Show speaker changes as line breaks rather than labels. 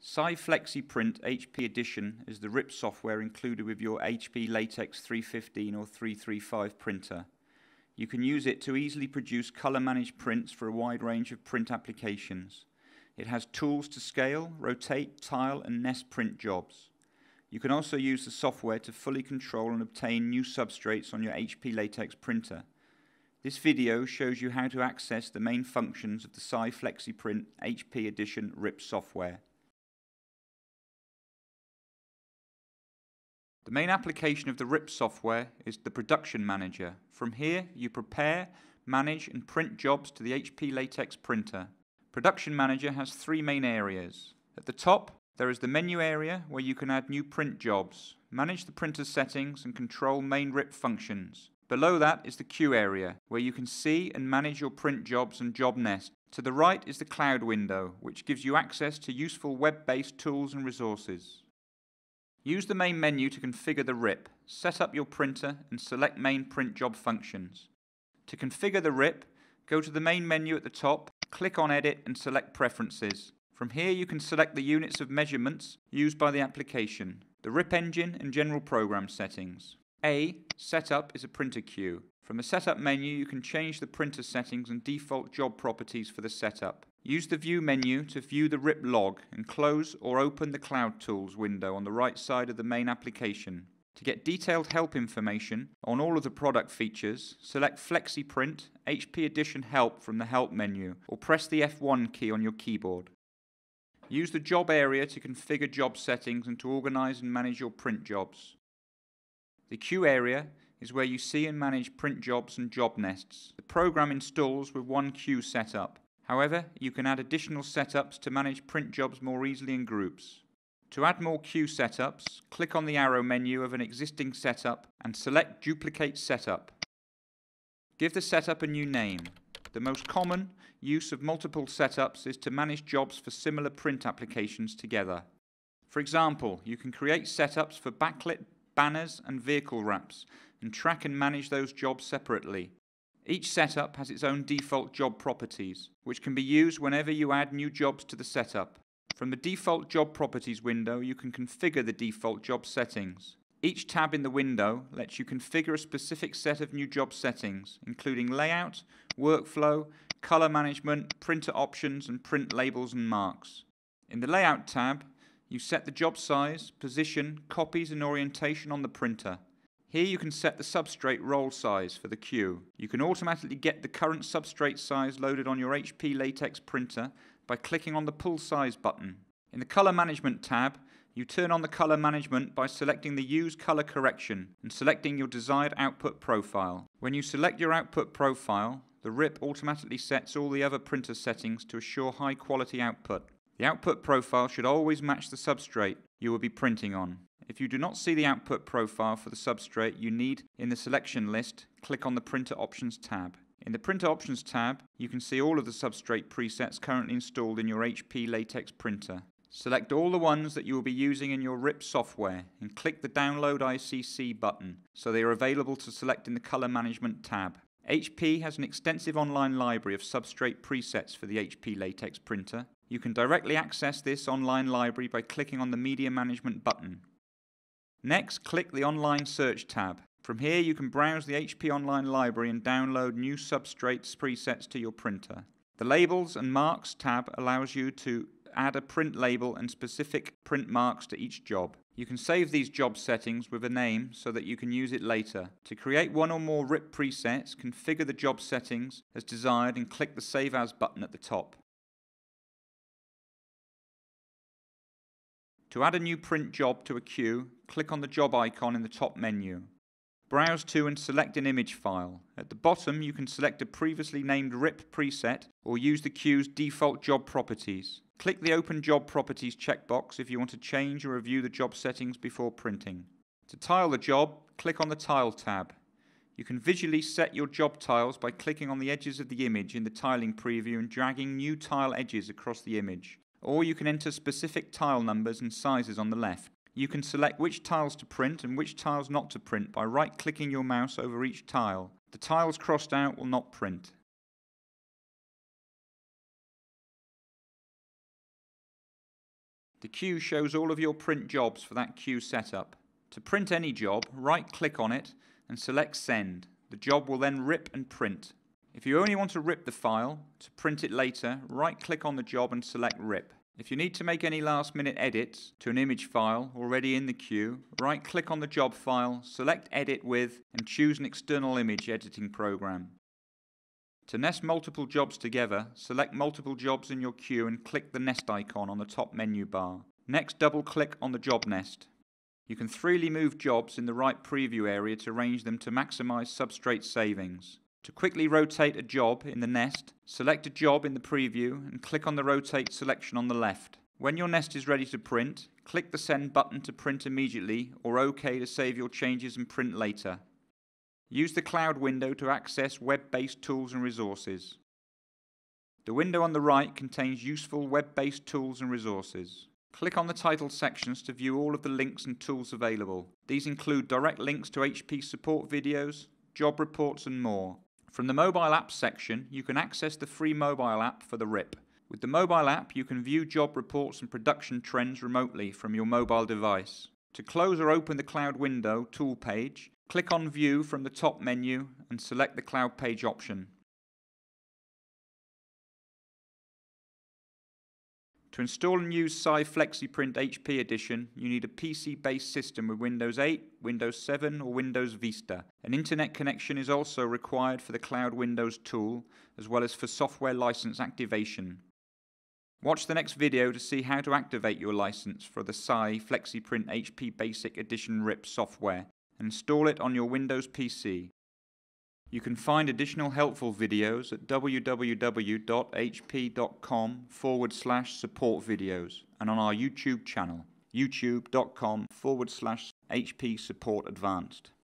SAi FlexiPRINT HP Edition is the RIP software included with your HP Latex 315 or 335 printer. You can use it to easily produce color-managed prints for a wide range of print applications. It has tools to scale, rotate, tile and nest print jobs. You can also use the software to fully control and obtain new substrates on your HP Latex printer. This video shows you how to access the main functions of the SAi FlexiPRINT HP Edition RIP software. The main application of the RIP software is the Production Manager. From here, you prepare, manage and print jobs to the HP Latex printer. Production Manager has three main areas. At the top, there is the menu area where you can add new print jobs, manage the printer's settings and control main RIP functions. Below that is the queue area where you can see and manage your print jobs and job nest. To the right is the cloud window, which gives you access to useful web-based tools and resources. Use the main menu to configure the RIP, set up your printer and select main print job functions. To configure the RIP, go to the main menu at the top, click on Edit and select Preferences. From here you can select the units of measurements used by the application, the RIP engine and general program settings. Setup is a printer queue. From the Setup menu you can change the printer settings and default job properties for the setup. Use the View menu to view the RIP log and close or open the Cloud Tools window on the right side of the main application. To get detailed help information on all of the product features, select FlexiPRINT HP Edition Help from the Help menu or press the F1 key on your keyboard. Use the Job area to configure job settings and to organize and manage your print jobs. The Queue area is where you see and manage print jobs and job nests. The program installs with one queue setup. However, you can add additional setups to manage print jobs more easily in groups. To add more queue setups, click on the arrow menu of an existing setup and select Duplicate Setup. Give the setup a new name. The most common use of multiple setups is to manage jobs for similar print applications together. For example, you can create setups for backlit banners and vehicle wraps and track and manage those jobs separately. Each setup has its own default job properties, which can be used whenever you add new jobs to the setup. From the Default Job Properties window, you can configure the default job settings. Each tab in the window lets you configure a specific set of new job settings, including layout, workflow, color management, printer options, and print labels and marks. In the Layout tab, you set the job size, position, copies, and orientation on the printer. Here you can set the substrate roll size for the queue. You can automatically get the current substrate size loaded on your HP Latex printer by clicking on the Pull Size button. In the Color Management tab, you turn on the color management by selecting the Use Color Correction and selecting your desired output profile. When you select your output profile, the RIP automatically sets all the other printer settings to assure high quality output. The output profile should always match the substrate you will be printing on. If you do not see the output profile for the substrate you need in the selection list, click on the Printer Options tab. In the Printer Options tab, you can see all of the substrate presets currently installed in your HP Latex printer. Select all the ones that you will be using in your RIP software and click the Download ICC button so they are available to select in the Color Management tab. HP has an extensive online library of substrate presets for the HP Latex printer. You can directly access this online library by clicking on the Media Management button. Next, click the Online Search tab. From here you can browse the HP Online Library and download new substrates presets to your printer. The Labels and Marks tab allows you to add a print label and specific print marks to each job. You can save these job settings with a name so that you can use it later. To create one or more RIP presets, configure the job settings as desired and click the Save As button at the top. To add a new print job to a queue, click on the job icon in the top menu. Browse to and select an image file. At the bottom you can select a previously named RIP preset or use the queue's default job properties. Click the Open Job Properties checkbox if you want to change or review the job settings before printing. To tile the job, click on the Tile tab. You can visually set your job tiles by clicking on the edges of the image in the tiling preview and dragging new tile edges across the image. Or you can enter specific tile numbers and sizes on the left. You can select which tiles to print and which tiles not to print by right-clicking your mouse over each tile. The tiles crossed out will not print. The queue shows all of your print jobs for that queue setup. To print any job, right-click on it and select Send. The job will then rip and print. If you only want to rip the file, to print it later, right-click on the job and select Rip. If you need to make any last-minute edits to an image file already in the queue, right-click on the job file, select Edit With, and choose an external image editing program. To nest multiple jobs together, select multiple jobs in your queue and click the Nest icon on the top menu bar. Next, double-click on the job nest. You can freely move jobs in the right preview area to arrange them to maximize substrate savings. To quickly rotate a job in the nest, select a job in the preview and click on the Rotate selection on the left. When your nest is ready to print, click the Send button to print immediately or OK to save your changes and print later. Use the Cloud window to access web-based tools and resources. The window on the right contains useful web-based tools and resources. Click on the title sections to view all of the links and tools available. These include direct links to HP support videos, job reports and more. From the mobile apps section, you can access the free mobile app for the RIP. With the mobile app, you can view job reports and production trends remotely from your mobile device. To close or open the Cloud window tool page, click on View from the top menu and select the Cloud Page option. To install and use SAi FlexiPRINT HP Edition, you need a PC-based system with Windows 8, Windows 7 or Windows Vista. An internet connection is also required for the Cloud Windows tool, as well as for software license activation. Watch the next video to see how to activate your license for the SAi FlexiPRINT HP Basic Edition RIP software and install it on your Windows PC. You can find additional helpful videos at www.hp.com/support videos and on our YouTube channel, youtube.com/HP Support Advanced.